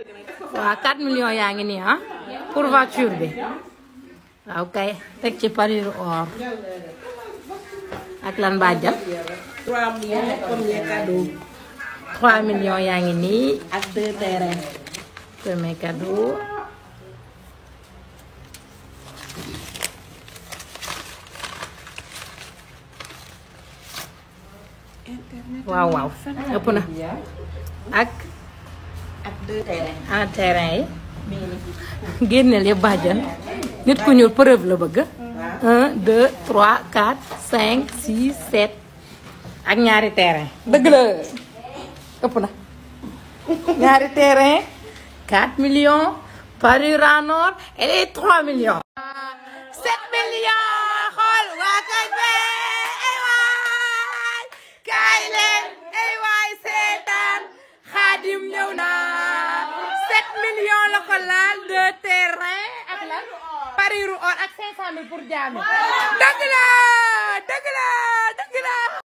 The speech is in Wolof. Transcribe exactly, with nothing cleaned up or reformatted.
waaw quatre millions yaa ngi nii ah pour voiture bi waaw kay teg ci parure or ak lan bàjjal trois millions premier cadeau. trois millions yaa ngi nii ak deux terrains. premier cadeau waaw waaw ëpp na ak ak deux terrains. en terrain yi génneel yëpp bàjjan nit ku ñuul preuve la bëgg un deux trois quatre cinq six sept ak ñaari terrain dëgg la ëpp na ñaari terrain quatre millions parure en or et les trois millions sept millions xool waa kañ ay waay kaay leen ay waay seetaan Xaadim ñëw na sept millions la ko laal deux terrain ak lan parure or ak cinq cent mille pour jaami dëgg